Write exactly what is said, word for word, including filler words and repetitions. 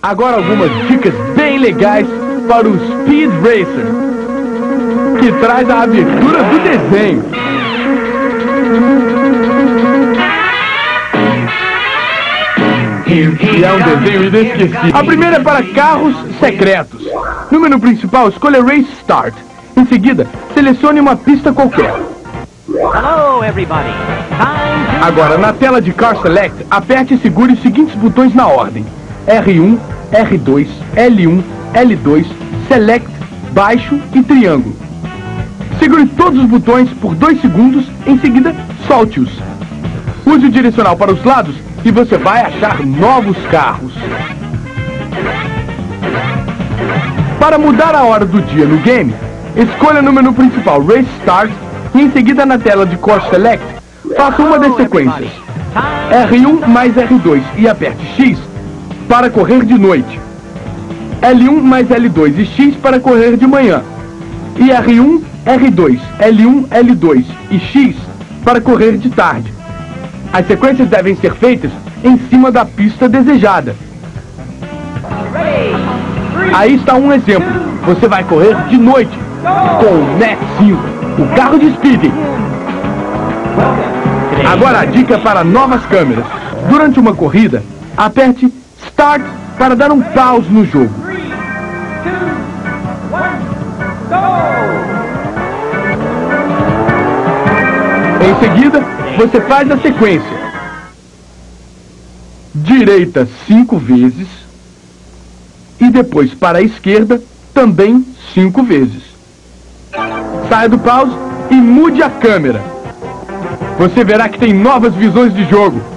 Agora algumas dicas bem legais para o Speed Racer, que traz a abertura do desenho. E é um desenho inesquecível. A primeira é para carros secretos. No menu principal, escolha Race Start. Em seguida, selecione uma pista qualquer. Hello, everybody. Time to... Agora, na tela de Car Select, aperte e segure os seguintes botões na ordem: R um, R dois, L um, L dois, Select, Baixo e Triângulo. Segure todos os botões por dois segundos, em seguida, solte-os. Use o direcional para os lados e você vai achar novos carros. Para mudar a hora do dia no game, escolha no menu principal Race Start e em seguida na tela de Course Select, faça uma das sequências. R um mais R dois e aperte X para correr de noite. L um mais L dois e X para correr de manhã. E R um, R dois, L um, L dois e X para correr de tarde. As sequências devem ser feitas em cima da pista desejada. Aí está um exemplo. Você vai correr de noite com o Mach cinco, o carro de speeding. Agora a dica para novas câmeras. Durante uma corrida, aperte Start para dar um pause no jogo. Em seguida, você faz a sequência. Direita cinco vezes e depois para a esquerda também cinco vezes. Saia do pause e mude a câmera. Você verá que tem novas visões de jogo.